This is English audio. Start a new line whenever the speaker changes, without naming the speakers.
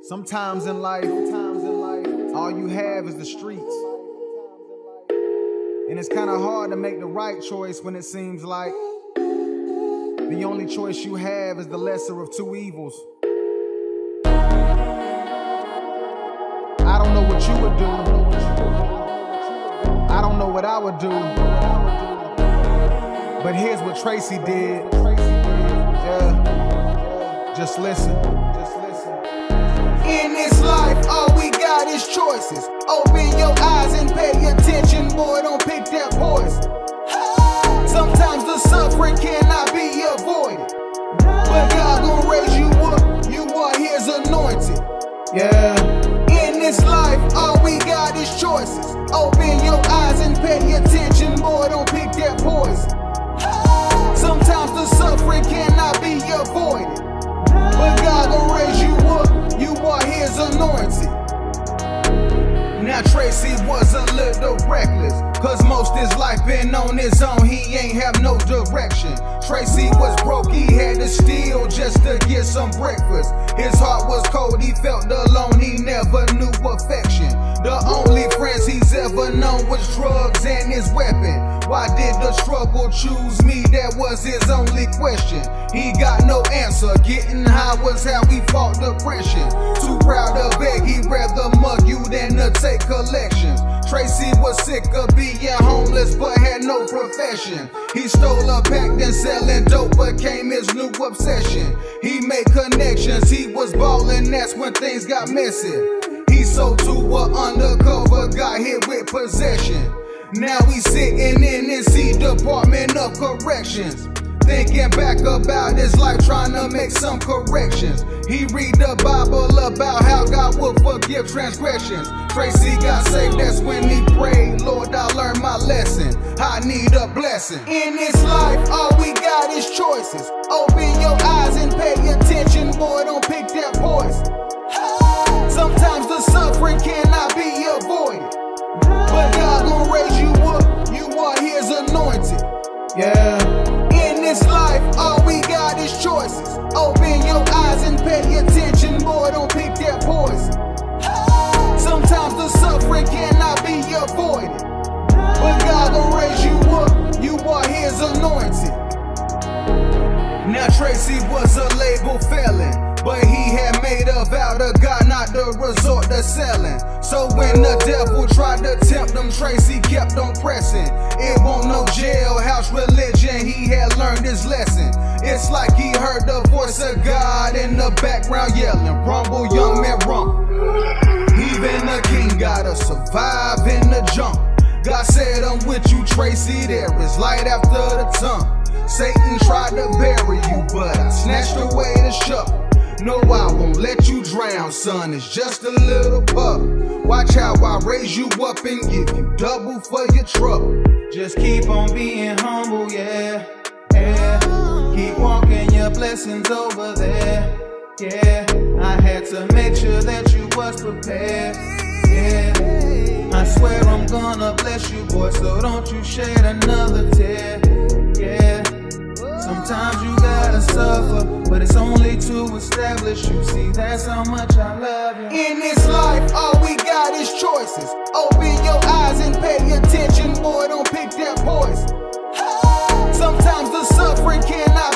Sometimes in life, all you have is the streets. And it's kind of hard to make the right choice when it seems like the only choice you have is the lesser of two evils. I don't know what you would do. I don't know what I would do. But here's what Tracy did. Yeah, just listen. In this life, all we got is choices. Open your eyes and pay attention, boy, don't pick that poison. Sometimes the suffering cannot be avoided, but God gon' raise you up, you are His anointed. Yeah. In this life, all we got is choices. Open your eyes and pay attention, boy, don't pick that poison. Sometimes the suffering cannot be avoided, but God gon' raise you up, you are His anointed. Now Tracy was a little reckless, cause most his life been on his own, he ain't have no direction. Tracy was broke, he had to steal just to get some breakfast. His heart was cold, he felt alone, he never knew affection. The only friends he's ever known was drugs and his weapon. Why did the struggle choose me? That was his only question. He got no answer, getting high was how he fought depression. Too proud to beg, he'd rather mug you than to take collections. Tracy was sick of being homeless but had no profession. He stole a pack, then selling dope became his new obsession. He made connections, he was ballin', that's when things got messy. He sold to an undercover, got hit with possession. Now he's sitting in his Department of Corrections, thinking back about his life, trying to make some corrections. He read the Bible about how God will forgive transgressions. Tracy got saved, that's when he prayed, Lord, I learned my lesson, I need a blessing. In this life, all we got is choices. Open your eyes and pay attention, boy, don't pick that poison. Sometimes the suffering cannot be avoided, but God gon' raise you up, you are His anointed. Yeah. In this life, all we got is choices. Open your eyes and pay attention, boy, don't pick that poison. Sometimes the suffering cannot be avoided, but God gon' raise you up, you are His anointed. Now Tracy was a label felon, but he had made a vow to God not to resort to selling. So when the devil tried to tempt him, Tracy kept on pressing. It won't no jailhouse religion, he had learned his lesson. It's like he heard the voice of God in the background yelling, rumble, young man, rumble. Even the king gotta survive in the jump. God said, I'm with you, Tracy, there is light after the tongue. Satan tried to bury you, but I snatched away the shovel. No, I won't let you drown, son, it's just a little pup. Watch how I raise you up and give you double for your trouble. Just keep on being humble, yeah, yeah. Keep walking your blessings over there, yeah. I had to make sure that you was prepared, yeah. I swear I'm gonna bless you, boy, so don't you shed another tear, yeah. Sometimes you gotta suffer, but it's only to establish you. See, that's how much I love you. In this life, all we got is choices. Open your eyes and pay attention, boy, don't pick that poison. Sometimes the suffering cannot